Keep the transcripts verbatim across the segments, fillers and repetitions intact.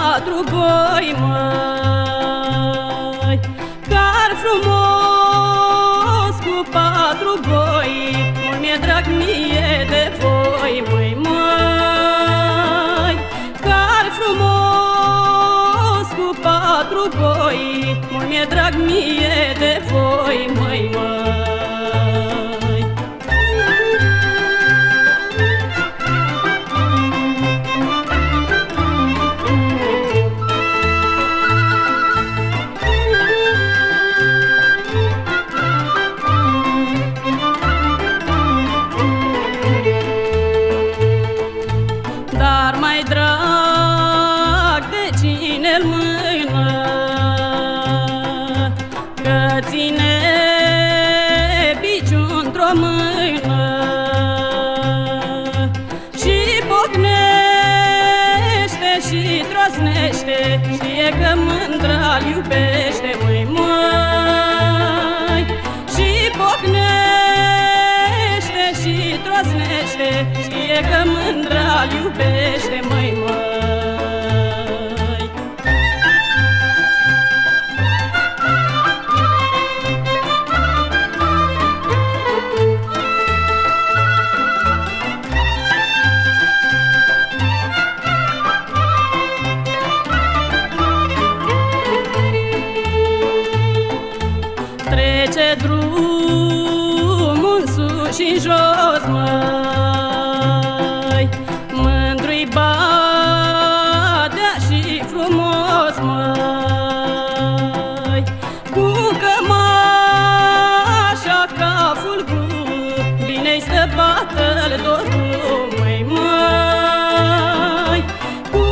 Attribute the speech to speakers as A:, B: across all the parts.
A: patru boi, măi, car frumos cu patru boi, mult mi-e drag mie de voi, măi, măi, car frumos cu patru boi, mult mi-e drag mie de voi, măi, măi. Dar mai drag de cine-l mână, că ține biciul într-o mână și pocnește și trosnește, știe că mândra-l iubește, măi, măi, și pocnește și trosnește, știe că mândra-l iubește, măi, măi. Trece drumul în sus și în jos, măi, mândru-i badea și frumos, măi, cu cămașa ca fulgur, bine-i să bată-l dorul, măi, măi, cu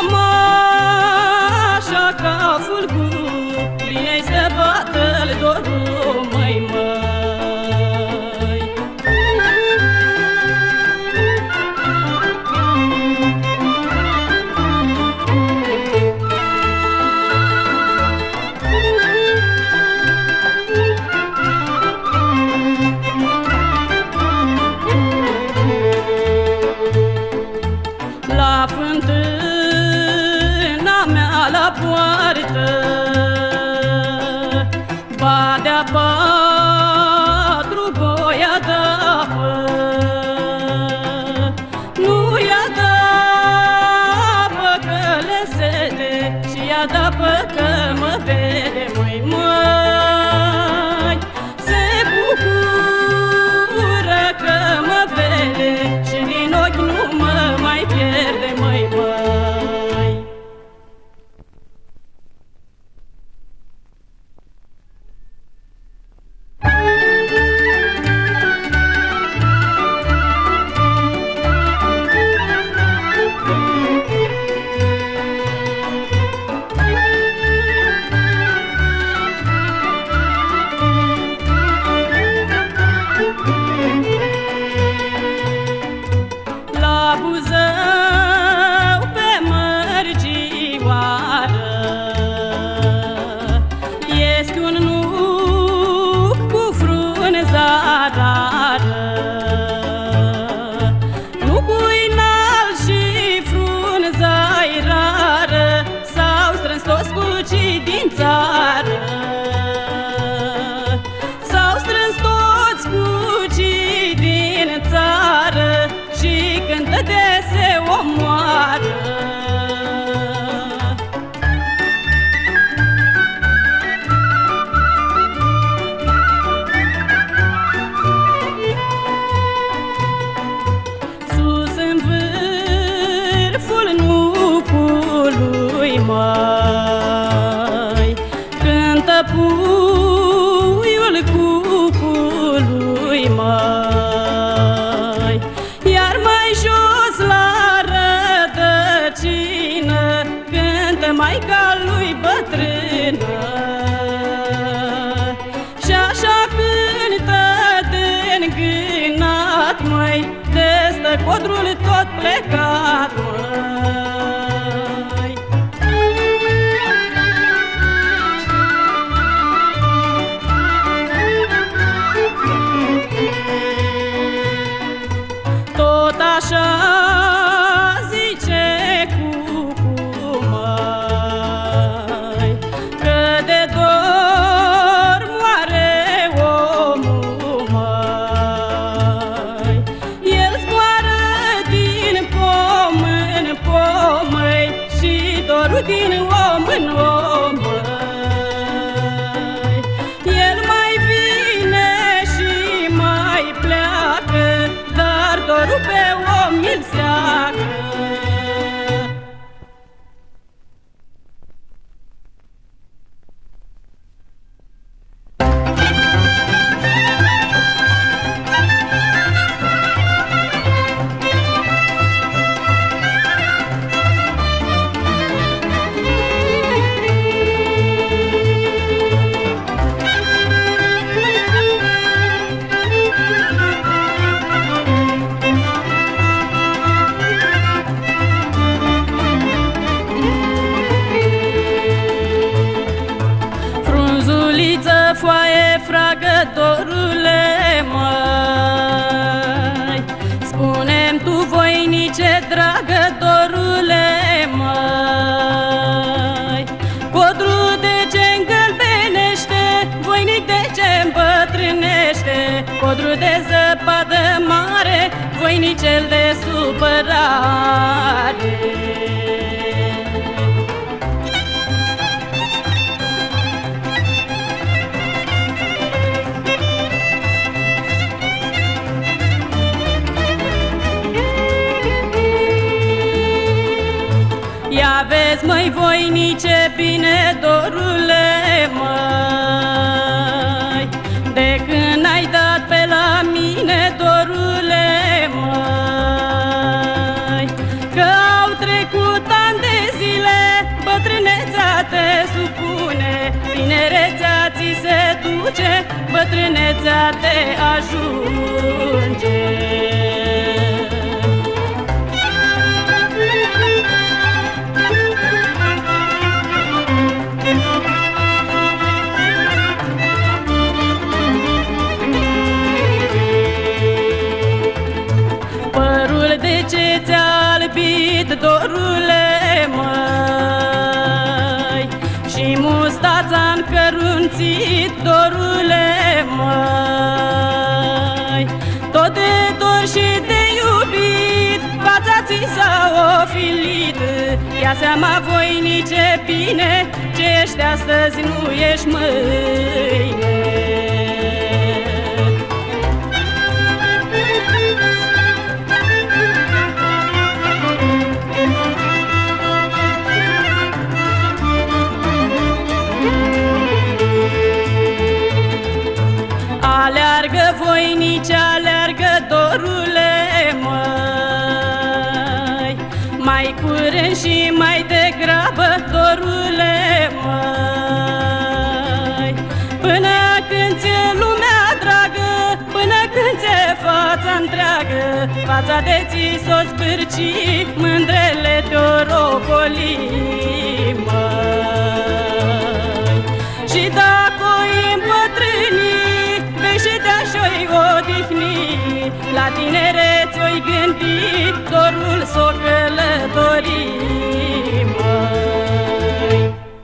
A: cămașa ca fulgur, bine-i să bată-l dorul, măi, măi. La fântâna mea la poartă badea patru boi a de apă, nu i-a de apă că le sete și i-a de apă că mă vede, măi, măi, se bucură că mă vede și din ochi nu mă mai pierde, măi, măi. La Buzău pe mărgioară este un nuc cu frunza rară, nucul-i înalt și frunza-i rară, s-au strâns toți cucii din țară, s-au strâns toți cucii din țară și cântă de se omoară. Sus în vârful nucului, măi, cântă puiul cucului, măi, iar mai jos la rădăcină cântă maica lui bătrână. Și așa cântă de-ngânat, măi, de stă codrul tot plecat, măi. Tot așa zice cucu, măi, dorul din om în om, măi. El mai vine și mai pleacă, dar dorul pe om îl seacă. Foaie fragă, dorule, măi, spune-mi tu, voinice dragă, dorule, măi, codru de ce îngălbenește, voinic de ce îmbătrânește, codru de zăpadă mare, voinicel de supărare. Ia vezi, măi, voinice, bine, dorule, măi, de când ai dat pe la mine, dorule, măi, că au trecut ani de zile, bătrânețea te supune, tinerețea ți se duce, bătrânețea te ajunge. Dorule, măi, și mustața încărunțit, dorule, măi, tot de dor și de iubit, fața ți s-a ofilit. Ia seama, voinice, bine, ce ești astăzi nu ești mâine. Aleargă, voinice, aleargă, dorule, măi, mai curând și mai degrabă, dorule, măi, până când ți-e lumea dragă, până când ți-e fața întreagă, fața de ți s-o zbârci, mândrele te-o rocoli, măi. Și dacă o-i împătrâni și te-aș-o-i odihni, la tinereți o-i gândi, dorul s-o călători, măi.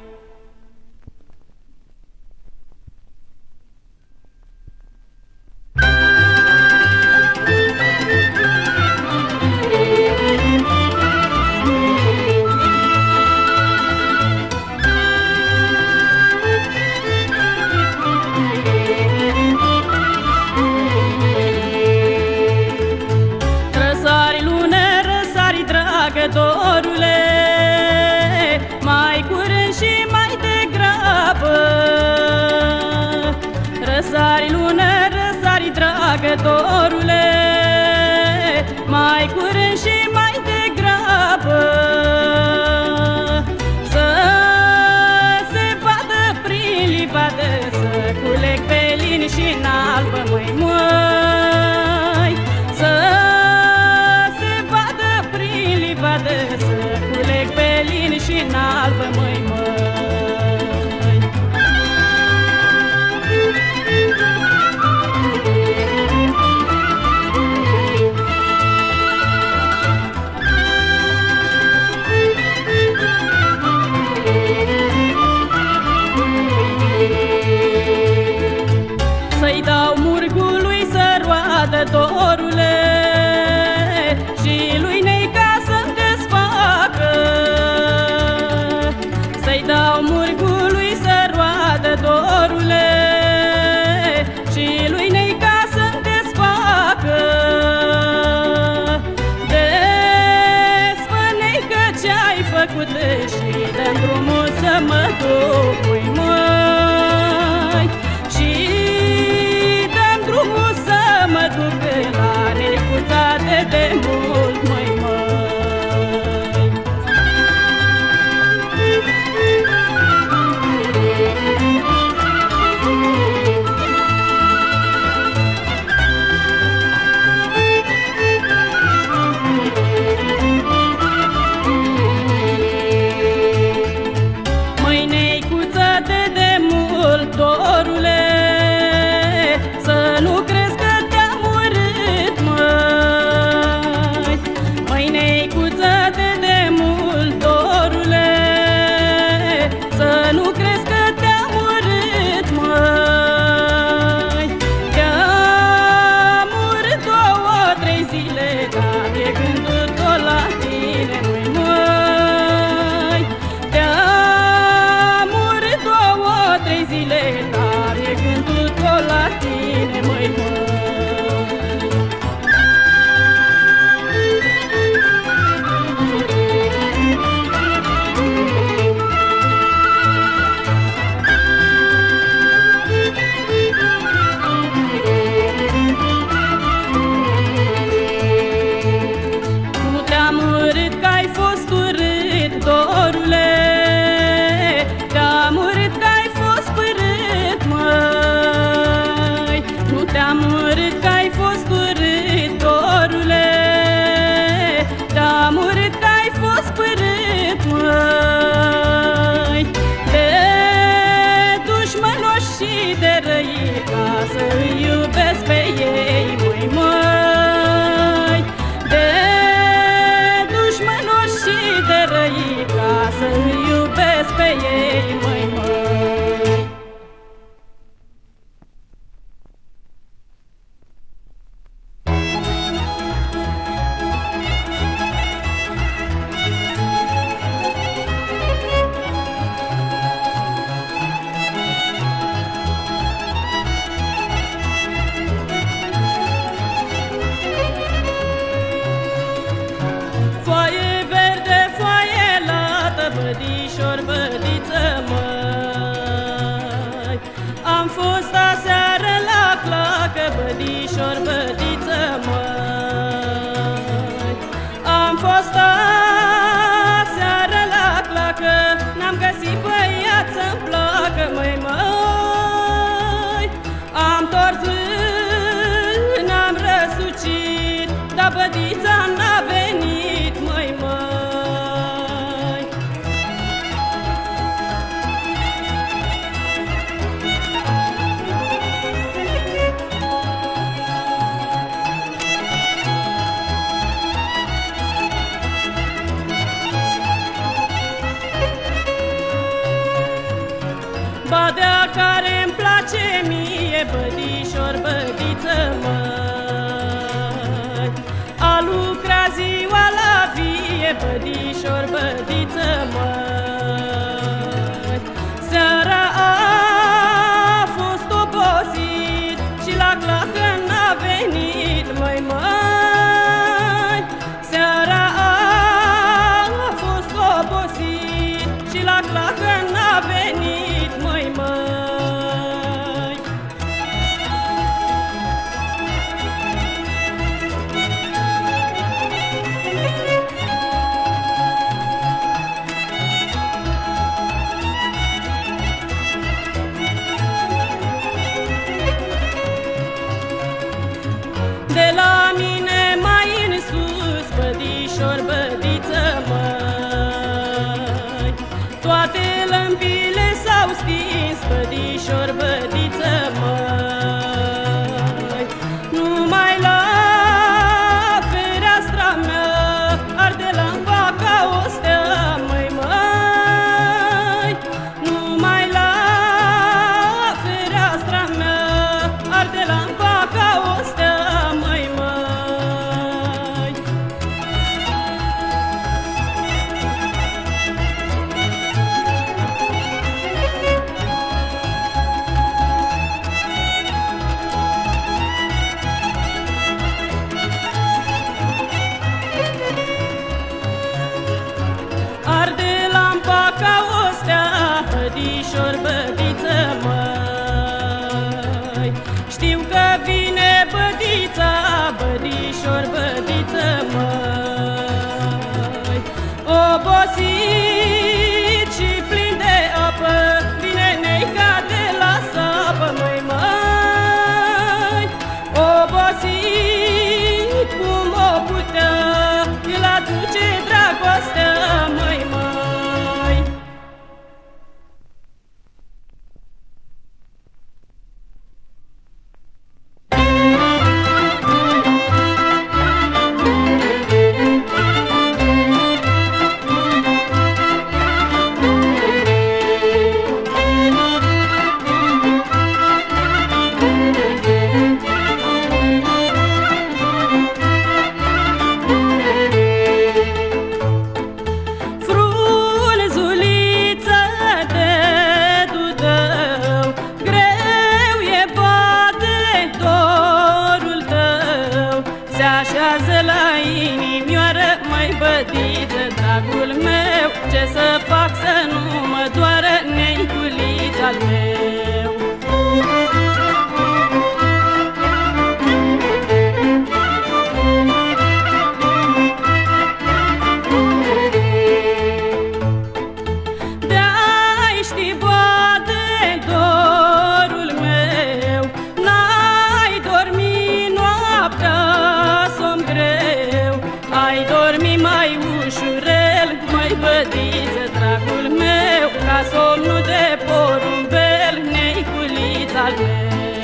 A: Dorule, mai curând și mai degrabă, răsari lună, răsari dragă, dorule, mai curând și mai degrabă, să se vadă prin livadă, să culeg pe lini și-n albă, măi, măi, să să culeg pe lini și-n albă, măi, măi. Să-i dau murgului să roadă, dorule, și lui Neica să-mi desfacă bădișor, bădiță, măi. Am fost aseară la clacă, bădișor, bădiță, măi. Am fost aseară la clacă, n-am găsit băiat să-mi placă, măi, măi. Am tors n-am răsucit, dar bădița n-a venit, măi, măi. Badea care-mi place mie, bădișor, bădiță, măi. A lucra ziua la vie, bădișor, bădiță, măi. Seara a fost obosit și la clacă n-a venit, măi, măi. Seara a fost obosit și la clacă n-a venit, măi, măi. De la mine mai în sus, bădișor, bădiță, măi. Toate lămpile s-au stins, bădișor, bădiță, măi. Numai la fereastra mea arde lampa ca o stea, măi, măi. Numai la fereastra mea arde lampa ca o stea, măi, măi. Arde lampa ca o stea, bădișor, bădiță, măi. Știu că vine bădița, bădișor, bădiță, măi. Obosit și plin de apă, vine neica de la sapă, măi, măi. Obosit cum o putea, el aduce dragostea, măi, măi. Frunzuliță de dudău, greu e bate dorul tău. Se așează la inimioară, măi, bădiță, dragul meu. Ce să fac să nu mă doară, neiculița-l meu? De-ai ști, boade, dorul meu, n-ai dormit noaptea, somn greu. Ai dormi mai ușurel, măi, bădiță, dragul meu, ca somnul de porumbel, neiculița-l meu.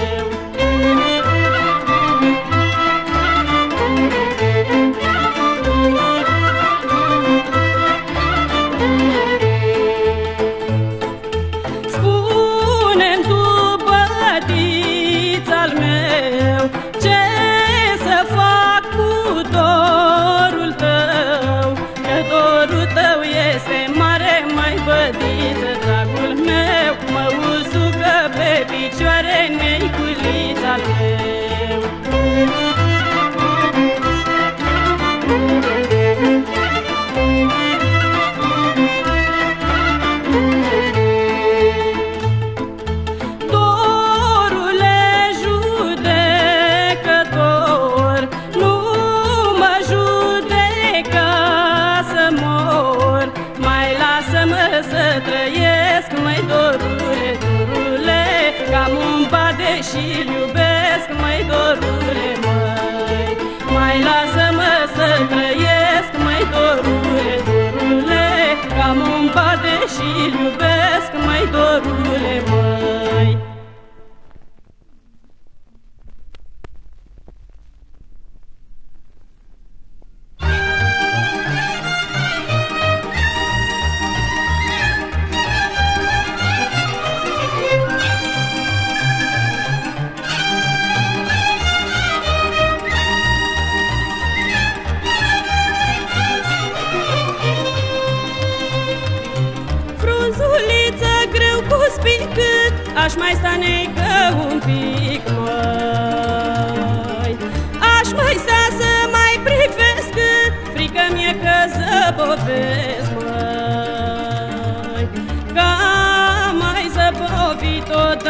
A: Spune-mi tu, bădița-l meu, ce să fac cu dorul tău? Că dorul tău este mare, măi, bădiță, dragul trăiesc, măi dorule, dorule, că am un bade și-l iubesc, măi dorule, măi. Mai lasă-mă să trăiesc, măi dorule, dorule, că am un bade și-l iubesc, măi dorule, măi. Aș mai sta neică un pic, măi. Aș mai sta să mai privesc, frică mi-e că zăbovesc, măi. Că am mai zăbovit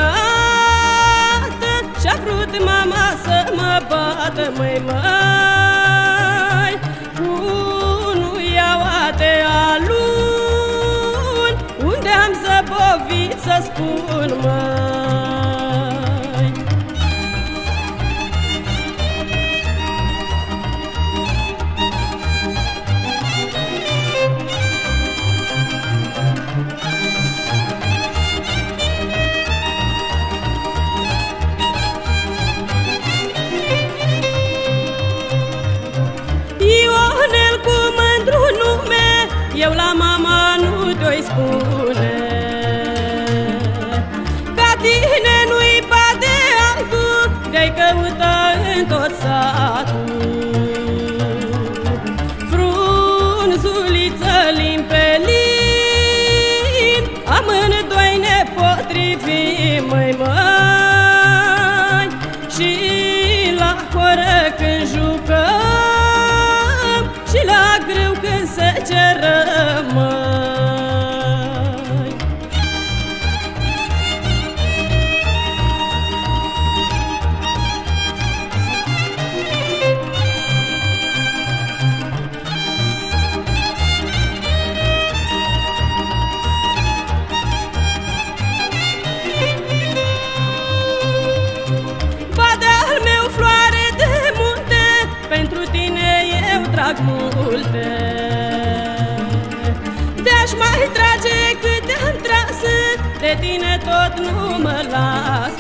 A: odată și-a vrut mama să mă bată, măi, măi. Cu nu iau de aluni, unde am zăbovit să spun, măi. Ionel cu mândru nume, eu la mama nu te-o spune. Ca tine nu-i bade altul, de-ai căuta în tot satul. Frunzuliță limpelin, amândoi ne potrivim, măi, măi. Și la horă când jucăm, și la grâu când se cerăm, măi. Bade-al meu floare de munte, pentru tine eu trag multe. De-aș mai trage cât te-am tras, de tine tot nu mă las,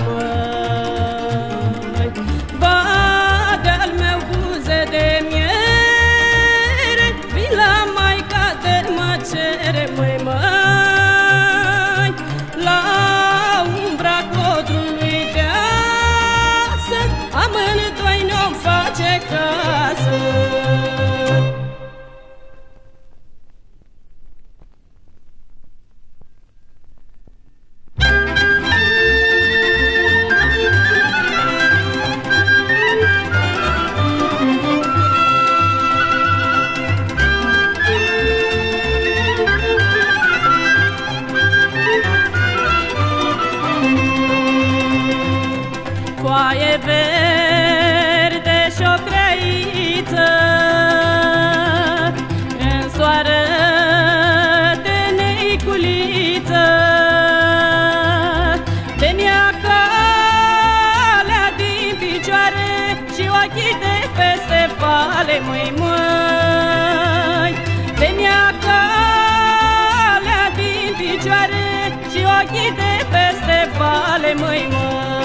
A: măi. Bade-al meu buze de miere, vin la maica de mă cere, măi, măi. La umbra codrului deasă, amândoi ne-om face casă. Foaie verde și-o crăiță, în soară de neiculiță, de mi-a calea din picioare și ochii de peste vale, măi, măi. De mi-a calea din picioare și ochii de peste vale, măi, măi.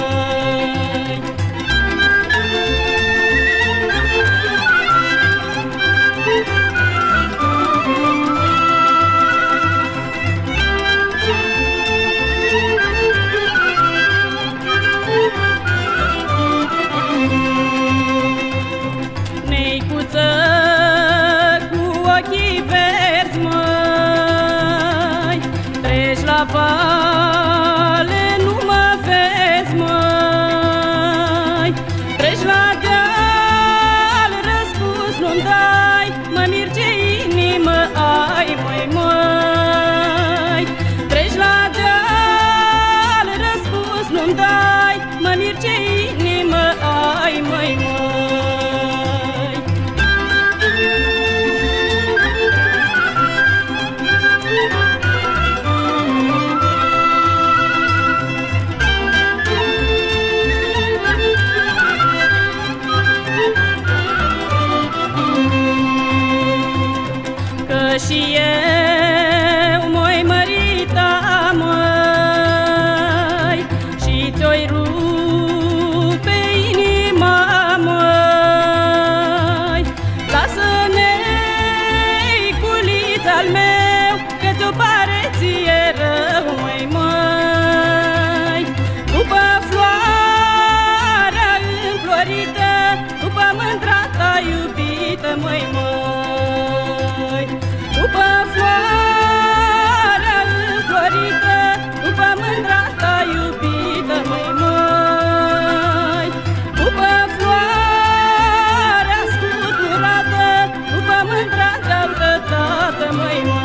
A: Neicuță cu ochii verzi, măi, treci la vale, nu mă vezi, măi. Treci la deal, răspuns nu-mi dai, mă mir ce inimă ai, măi, măi. Treci la deal, răspuns nu-mi dai, mă mir ce inimă ai, măi, măi. ție rău, măi, măi. După floarea înflorită, după mândra ta iubită, măi, măi. După floarea înflorită, după mândra ta iubită, măi, măi. După floarea scuturată, după mândra ta tată, măi, măi.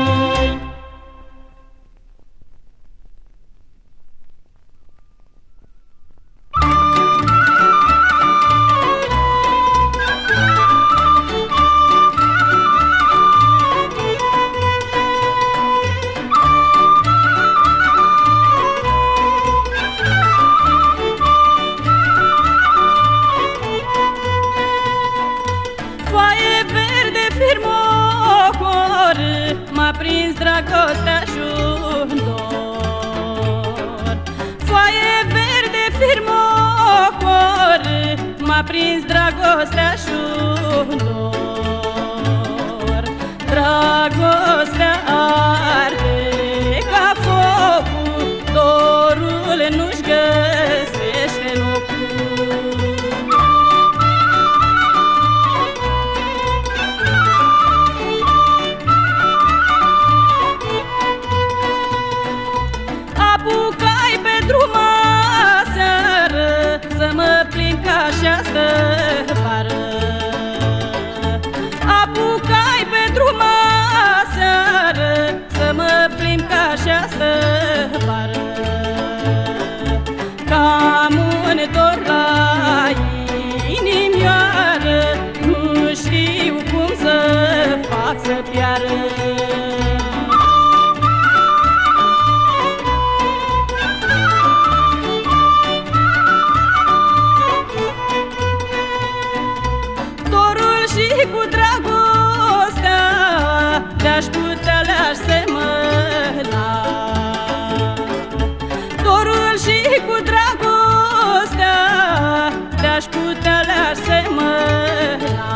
A: M-a prins dragostea și-un dor. Foaie verde, firmocor, m-a prins dragostea și-un dor. Dragostea arde ca focul, dorul nu-și găsește locul. Apucai pe drum aseară să mă plimb ca și-astă vară. Apucai pe drum aseară să mă plimb ca și-astă vară. Cam un dor la inimioară, nu știu cum să fac să piară. Cu dragostea de-aș putea le-aș semăna. Dorul și cu dragostea de-aș putea le-aș semăna.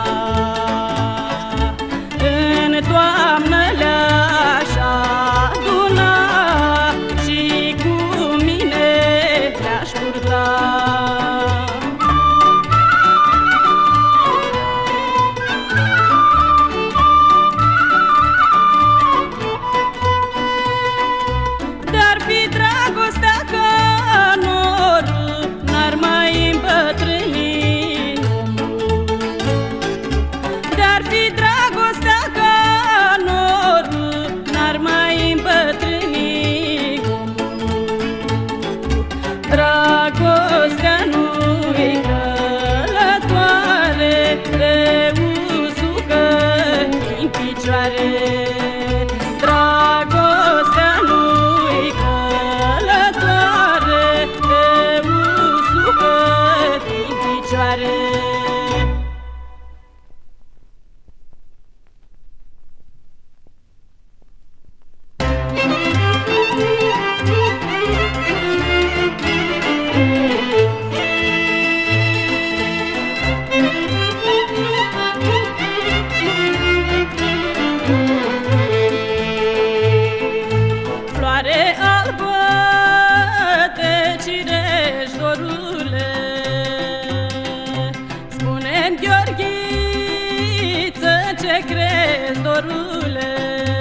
A: În toamnă le-aș aduna și cu mine le-aș purta. Dragostea nu-i călătoare, te usucă în picioare. Dragostea nu-i călătoare, te usucă în picioare. Crezi, dorule?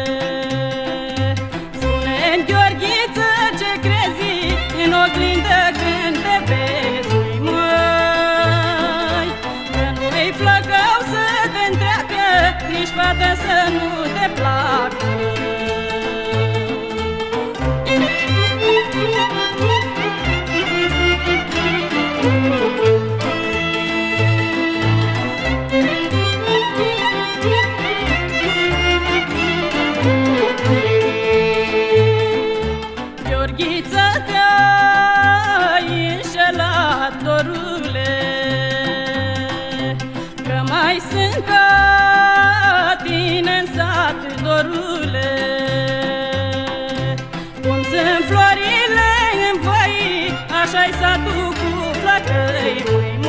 A: Spune-mi, Gheorghiță, ce crezi în oglindă când te vezi, măi? Că nu-i flăcău să te întreacă, nici fată să nu te placă. Gheorghiță, te-ai înșelat, dorule, că mai sunt ca tine în sat, dorule. Cum sunt florile în voi, așa-i satul cu flăcăi,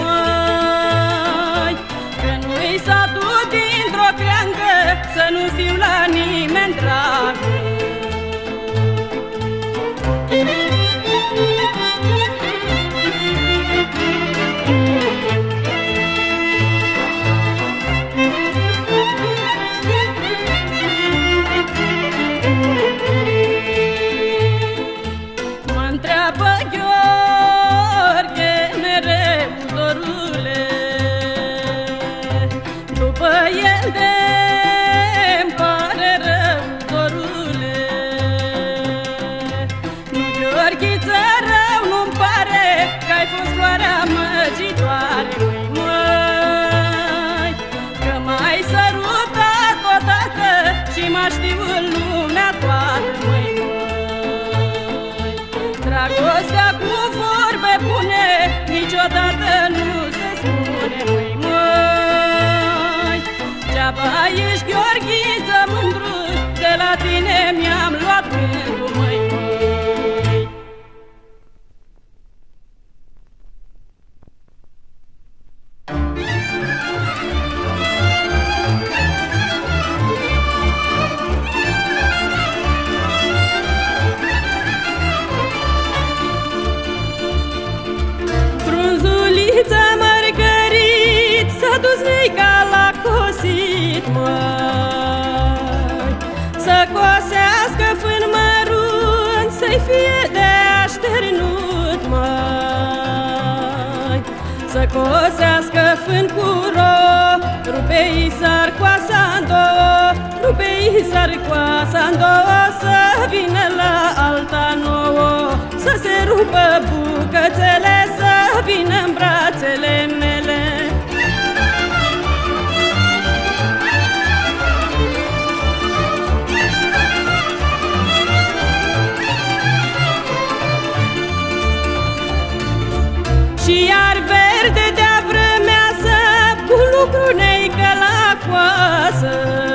A: măi. Că nu-i satul dintr-o creangă, să nu fiu la nimeni dragă. fost floarea măgitoare, măi, măi, că m-ai sărutat odată și m-a știut lumea toată, măi, măi. Dragostea cu vorbe bune niciodată nu se spune, măi, măi. Deaba ești Gheorghiță mândru, de la tine mi-am luat gândul, măi, măi. Frunzulița Margărit s-a dus neica la cosit, măi, să cosească fân mărunt, să-i fie de așternut, măi. Să cosească fân cu ro, rupe-i sarcoasa-n două, rupe-i sarcoasa-n două, să vină la alta nouă, să se rupă bucățele, să vină în brațele mele. Și iar verde de-a vrămeasă, cu lucru neică la coasă.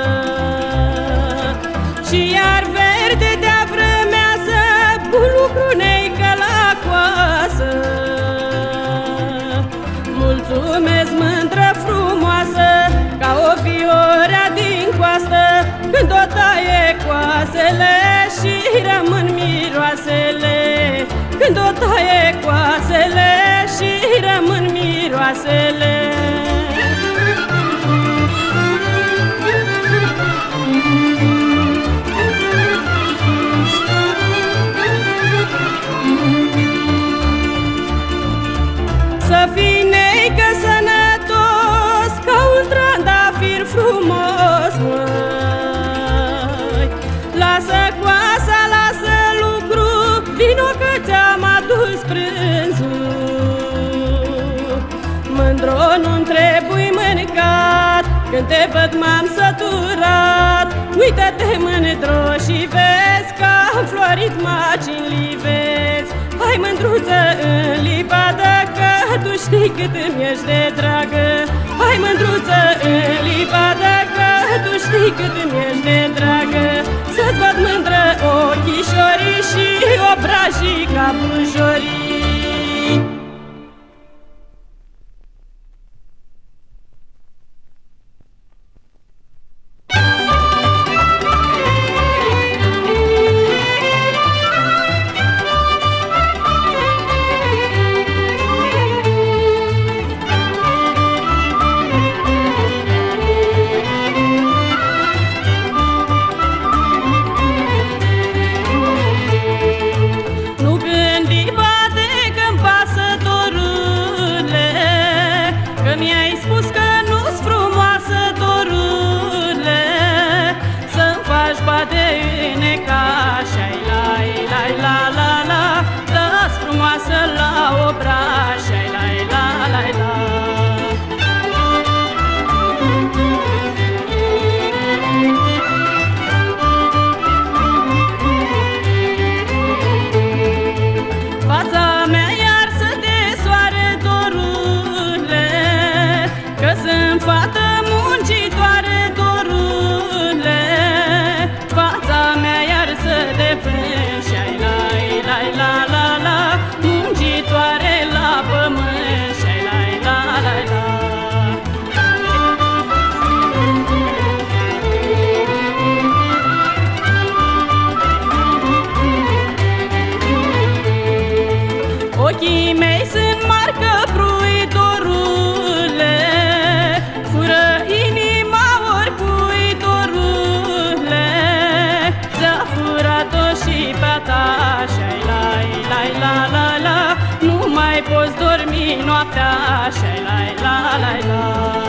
A: Și iar verde de-a vrămeasă, cu lucru neică la coasă. Mulțumesc, mândră frumoasă, ca o viorea din coastă, când o taie coasele și rămân miroasele. Când o taie coasele și rămân miroasele. Să fii neică sănătos, ca un trandafir frumos, măi. Lasă coasa, lasă lucru, vino că ți-am adus prânzul. Mândro, nu-mi trebuie mâncat, când te văd m-am săturat. Uită-te, mândro, și vezi că am florit macinii, vezi. Hai, mândruță, în livadă, că tu știi cât îmi ești de dragă. Hai, mândruță, în livadă, că tu știi cât îmi ești de dragă. Să-ți văd, mândră, ochișorii și obrajii ca bujorii. Ochii mei sunt mari că prui, dorule, fură inima oricui, dorule. Ți-a furat-o și pe ta, și-ai lai, lai, la, la, la. Nu mai poți dormi noaptea, și-ai lai, la, la, la.